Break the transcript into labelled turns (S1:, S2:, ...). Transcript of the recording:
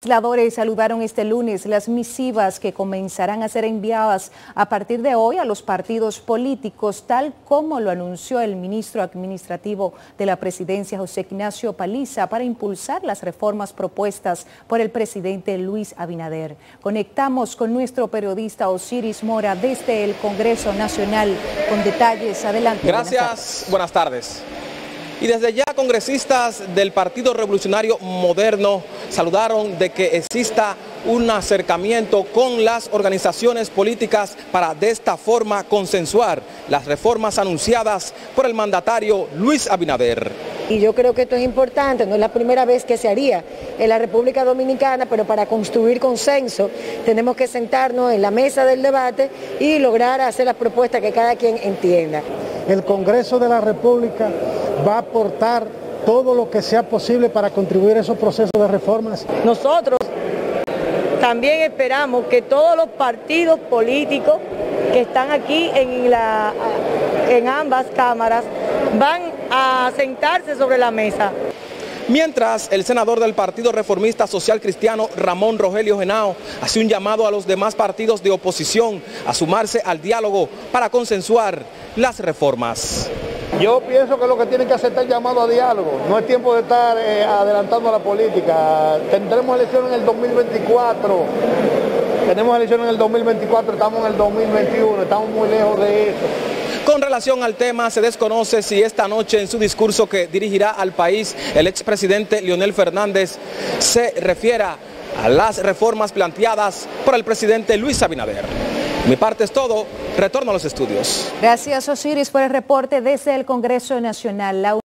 S1: Legisladores saludaron este lunes las misivas que comenzarán a ser enviadas a partir de hoy a los partidos políticos, tal como lo anunció el ministro administrativo de la presidencia, José Ignacio Paliza, para impulsar las reformas propuestas por el presidente Luis Abinader. Conectamos con nuestro periodista Osiris Mora desde el Congreso Nacional con detalles. Adelante.
S2: Gracias, buenas tardes. Y desde ya congresistas del Partido Revolucionario Moderno saludaron de que exista un acercamiento con las organizaciones políticas para de esta forma consensuar las reformas anunciadas por el mandatario Luis Abinader.
S3: Y yo creo que esto es importante, no es la primera vez que se haría en la República Dominicana, pero para construir consenso tenemos que sentarnos en la mesa del debate y lograr hacer las propuestas que cada quien entienda.
S4: El Congreso de la República va a aportar todo lo que sea posible para contribuir a esos procesos de reformas.
S5: Nosotros también esperamos que todos los partidos políticos que están aquí en ambas cámaras van a sentarse sobre la mesa.
S2: Mientras, el senador del Partido Reformista Social Cristiano, Ramón Rogelio Henao, hace un llamado a los demás partidos de oposición a sumarse al diálogo para consensuar las reformas.
S6: Yo pienso que lo que tienen que hacer es el llamado a diálogo. No es tiempo de estar adelantando a la política. Tendremos elecciones en el 2024. Tenemos elecciones en el 2024, estamos en el 2021, estamos muy lejos de eso.
S2: Con relación al tema, se desconoce si esta noche en su discurso que dirigirá al país el expresidente Leonel Fernández se refiera a las reformas planteadas por el presidente Luis Abinader. Mi parte es todo, retorno a los estudios.
S1: Gracias, Osiris, por el reporte desde el Congreso Nacional.